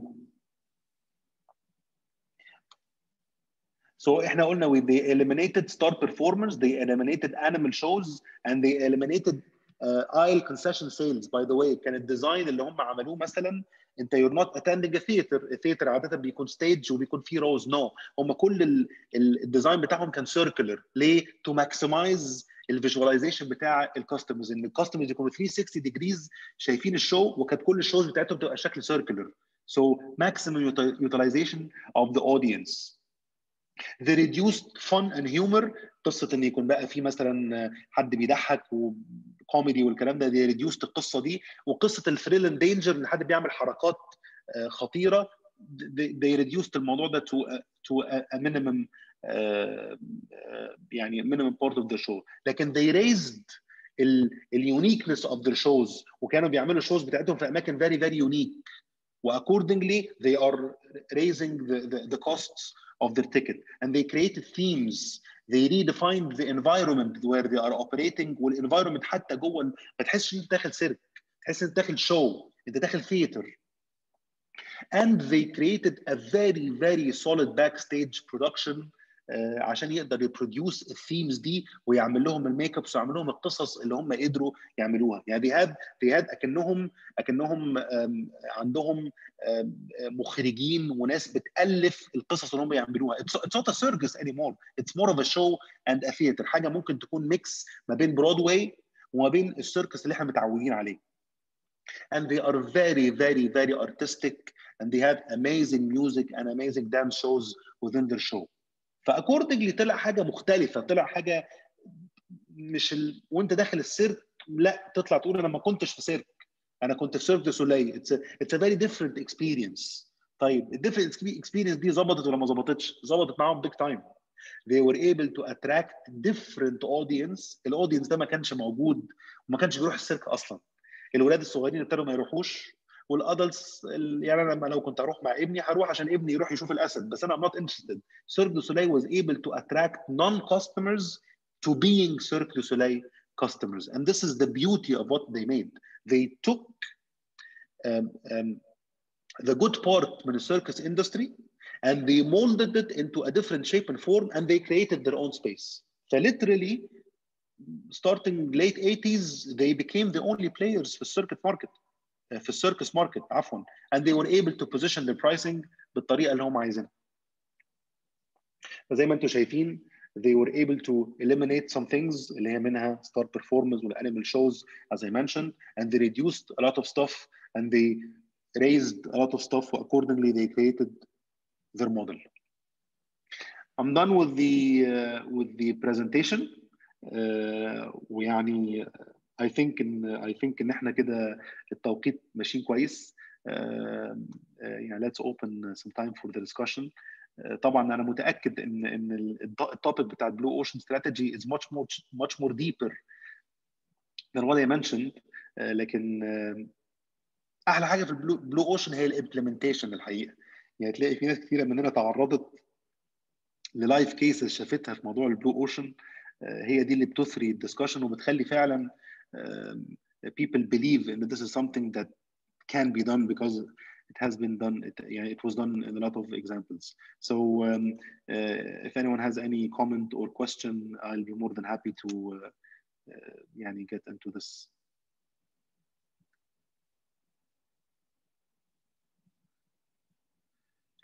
So احنا قلنا they eliminated star performers, they eliminated animal shows, and they eliminated aisle concession sales. By the way, كان الديزاين اللي هم عملوه مثلا, انت you're not attending a theater. الثياتر عاده بيكون ستيج وبيكون فيه روز. نو, هم كل الديزاين بتاعهم كان circular. ليه؟ to maximize الفيجواليزيشن بتاع الكاستمرز, ان الكاستمرز يكونوا 360 degrees شايفين الشو, وكانت كل الشوز بتاعتهم تبقى شكل circular. So maximum utilization of the audience. They reduced fun and humor. قصه ان يكون بقى في مثلا حد بيضحك وكوميدي والكلام ده, they reduced القصه دي. وقصه الثريل اند دينجر ان حد بيعمل حركات خطيره, they reduced الموضوع ده to a minimum يعني minimum part of the show. لكن they raised اليونيكنس of their shows, وكانوا بيعملوا الشوز بتاعتهم في اماكن very very unique. Accordingly they are raising the costs of their ticket, and they created themes. They redefined the environment where they are operating. والenvironment حتى جوه ما تحسش ان انت داخل سيرك, تحس ان انت داخل شو, انت داخل ثياتر. And they created a very very solid backstage production عشان يقدر يبروديوس الثيمز دي ويعمل لهم الميك ابس ويعمل لهم القصص اللي هم قدروا يعملوها. يعني they had اكنهم عندهم مخرجين وناس بتالف القصص اللي هم يعملوها. It's not a circus anymore. It's more of a show and a theater. حاجه ممكن تكون ميكس ما بين برودواي وما بين السيركس اللي احنا متعودين عليه. And they are very very very artistic, and they have amazing music and amazing dance shows within their show. فاكوردنجلي طلع حاجه مختلفه, طلع حاجه مش وانت داخل السيرك لا تطلع تقول انا ما كنتش في سيرك, انا كنت في سيرك دو سولي. it's a very different experience. طيب الديفرنت experience دي ظبطت ولا ما ظبطتش؟ ظبطت معاهم big time. they were able to attract different audience. الاودينس ده ما كانش موجود وما كانش بيروح السيرك اصلا. الولاد الصغيرين ابتدوا ما يروحوش, والادلتس يعني انا لو كنت اروح مع ابني هروح عشان ابني يروح يشوف الاسد, بس انا I'm not interested. Cirque du Soleil was able to attract non-customers to being Cirque du Soleil customers, and this is the beauty of what they made. They took the good part من circus industry and they molded it into a different shape and form, and they created their own space. فliterally starting late 80s they became the only players في السيركت ماركت, في السيركس ماركت عفوا, and they were able to position the pricing بالطريقه اللي هم عايزينها. فزي ما انتم شايفين they were able to eliminate some things اللي هي منها star performers والanimal shows as I mentioned, and they reduced a lot of stuff and they raised a lot of stuff, accordingly they created their model. I'm done with the presentation. ويعني I think ان احنا كده التوقيت ماشيين كويس. يعني let's open some time for the discussion. طبعا انا متاكد ان التوبيك بتاع البلو اوشن استراتيجي is much more deeper than what I mentioned. لكن احلى حاجه في البلو اوشن هي الامبلمنتيشن الحقيقه. يعني تلاقي في ناس كثيره مننا تعرضت للايف كيسز شافتها في موضوع البلو اوشن, هي دي اللي بتثري الدسكشن وبتخلي فعلا people believe that this is something that can be done because it has been done. It was done in a lot of examples. So if anyone has any comment or question, I'll be more than happy to get into this.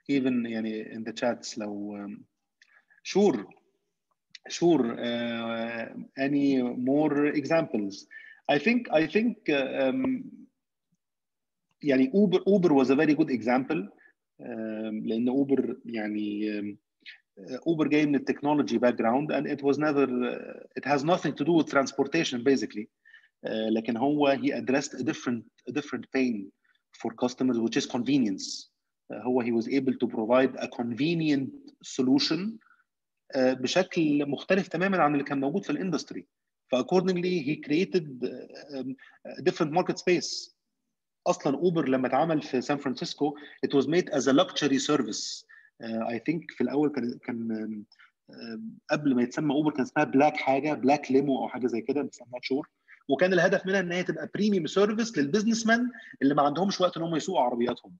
even يعني in the chats لو sure any more examples. I think يعني Uber was a very good example لأن Uber يعني Uber جاي من التكنولوجي background and it was never it has nothing to do with transportation basically لكن هو he addressed a different pain for customers which is convenience. هو he was able to provide a convenient solution بشكل مختلف تماما عن اللي كان موجود في الاندستري. فaccordingly he created different market space. اصلا اوبر لما اتعمل في سان فرانسيسكو it was made as a luxury service. I think في الاول كان قبل ما يتسمى اوبر كان اسمها بلاك حاجه بلاك ليمو او حاجه زي كده بس I'm not sure. وكان الهدف منها ان هي تبقى بريميوم سيرفيس للبزنس مان اللي ما عندهمش وقت ان هم يسوقوا عربياتهم.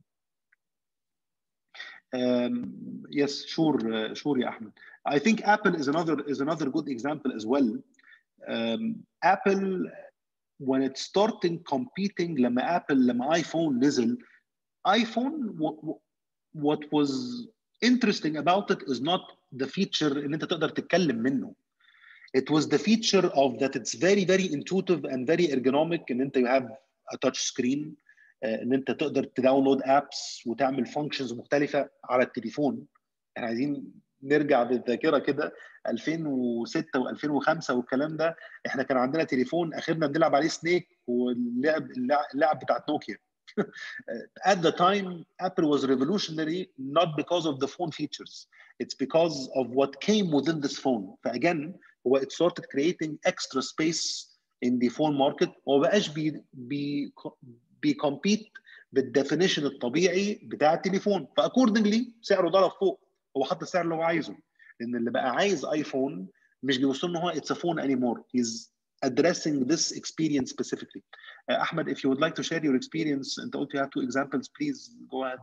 Yes, sure يا احمد. I think Apple is another good example as well. Apple when it started competing لما ايفون نزل ايفون what was interesting about it is not the feature ان انت تقدر تتكلم منه. It was the feature of that it's very intuitive and very ergonomic ان انت you have a touch screen ان انت تقدر تداونلود ابس وتعمل فانكشنز مختلفه على التليفون. احنا عايزين نرجع بالذاكره كده 2006 و2005 والكلام ده احنا كان عندنا تليفون اخرنا بنلعب عليه سنيك واللعب بتاعت نوكيا. At the time Apple was revolutionary not because of the phone features, it's because of what came within this phone. فagain هو it started creating extra space in the phone market وما بقاش بيكمبيت بالديفينيشن الطبيعي بتاع التليفون. فاكوردنجلي سعره ضرب فوق. هو حط السعر اللي هو عايزه لان اللي بقى عايز ايفون مش بيوصل ان هو it's a phone anymore. He's addressing this experience specifically. Ahmed, if you would like to share your experience انت قلت you have two examples, please go ahead.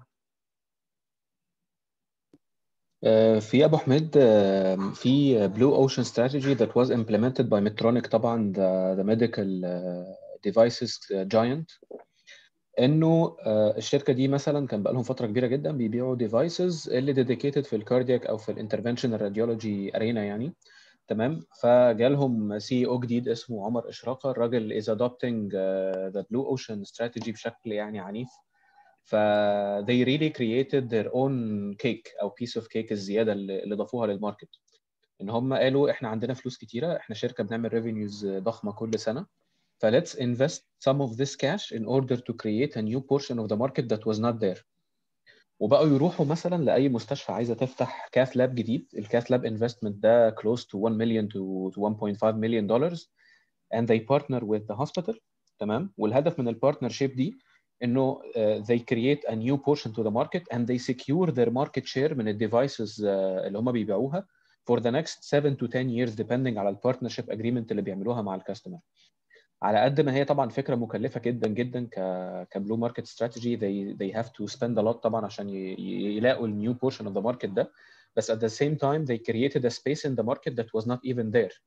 في ابو حميد في Blue Ocean strategy that was implemented by Medtronic طبعا the medical devices giant. انه الشركه دي مثلا كان بقى لهم فتره كبيره جدا بيبيعوا ديفايسز اللي ديديكيتد في الكاردياك او في الانترفنشنال راديولوجي ارينا يعني. تمام. فجالهم سي او جديد اسمه عمر اشراقه. الراجل is adopting the Blue Ocean strategy بشكل يعني عنيف. ف they really created their own cake او piece of cake الزياده اللي ضافوها للماركت. ان هم قالوا احنا عندنا فلوس كتيره، احنا شركه بنعمل ريفينيوز ضخمه كل سنه، فlet's invest some of this cash in order to create a new portion of the market that was not there. وبقوا يروحوا مثلا لاي مستشفى عايزه تفتح كاث لاب جديد. الكاث لاب انفستمنت ده close to 1 million to 1.5 million dollars and they partner with the hospital. تمام. والهدف من البارتنرشيب دي انه they create a new portion to the market and they secure their market share من الديفايسز اللي هم بيبيعوها for the next 7 to 10 years depending على البارتنرشيب اجريمنت اللي بيعملوها مع الكاستمر. على قد ما هي طبعا فكره مكلفه جدا جدا كبلو ماركت استراتيجي they have to spend a lot طبعا عشان يلاقوا النيو بورشن اوف ذا ماركت ده. بس at the same time they created a space in the market that was not even there.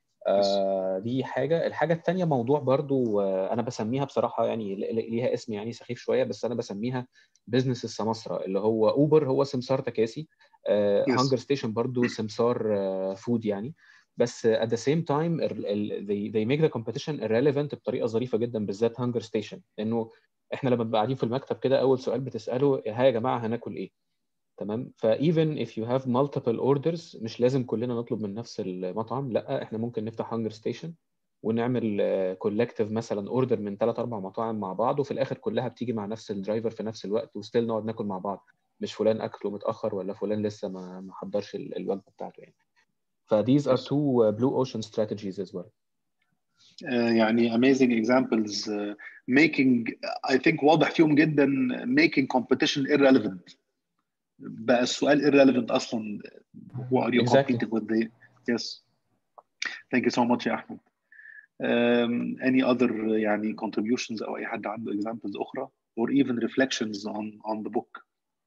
دي حاجه. الحاجه الثانيه موضوع برضو انا بسميها بصراحه يعني ليها اسم يعني سخيف شويه بس انا بسميها بزنس السماسره اللي هو اوبر هو سمسار تكاسي. هانجر ستيشن برضو سمسار فود يعني. بس at the same time they make the competition irrelevant بطريقه ظريفه جدا بالذات هانجر ستيشن. لانه احنا لما بنبقى قاعدين في المكتب كده اول سؤال بتساله ها يا جماعه هناكل ايه؟ تمام. فايفن if you have multiple orders مش لازم كلنا نطلب من نفس المطعم، لا احنا ممكن نفتح هانجر ستيشن ونعمل كولكتيف مثلا اوردر من 3 4 مطاعم مع بعض وفي الاخر كلها بتيجي مع نفس الدرايفر في نفس الوقت وستيل نقعد ناكل مع بعض. مش فلان اكله متاخر ولا فلان لسه ما حضرش الوجبه بتاعته يعني. ف these are two blue ocean strategies as well. يعني amazing examples making I think واضح فيهم جدا making competition irrelevant. بقى السؤال irrelevant اصلا. Who are you competing with? Yes. Thank you so much يا احمد. Any other يعني contributions او اي حد عنده examples اخرى or even reflections on the book?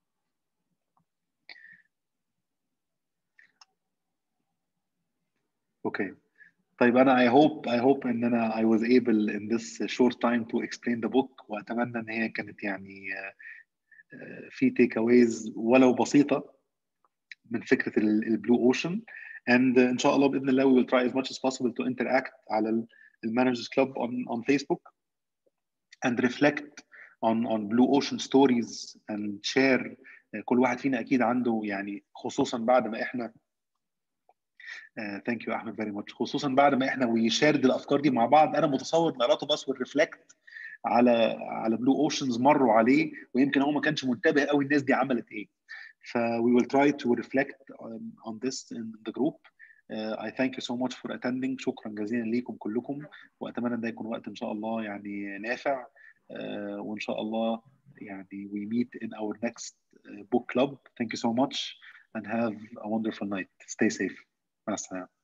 Okay. طيب انا I hope ان انا I was able in this short time to explain the book واتمنى ان هي كانت يعني في تيك اويز ولو بسيطه من فكره البلو اوشن. and ان شاء الله باذن الله we will try as much as possible to interact على المانجرز كلوب on Facebook and reflect on blue ocean stories and share. كل واحد فينا اكيد عنده يعني، خصوصا بعد ما احنا ثانك يو احمد فيري ماتش، خصوصا بعد ما احنا ويشارد الافكار دي مع بعض، انا متصور ان a lot of us will reflect على بلو اوشنز مروا عليه، ويمكن هو ما كانش منتبه قوي الناس دي عملت ايه. ف we will try to reflect on this in the group. I thank you so much for attending. شكرا جزيلا ليكم كلكم، واتمنى ان ده يكون وقت ان شاء الله يعني نافع، وان شاء الله يعني we meet in our next book club. Thank you so much and have a wonderful night. Stay safe. مع السلامة.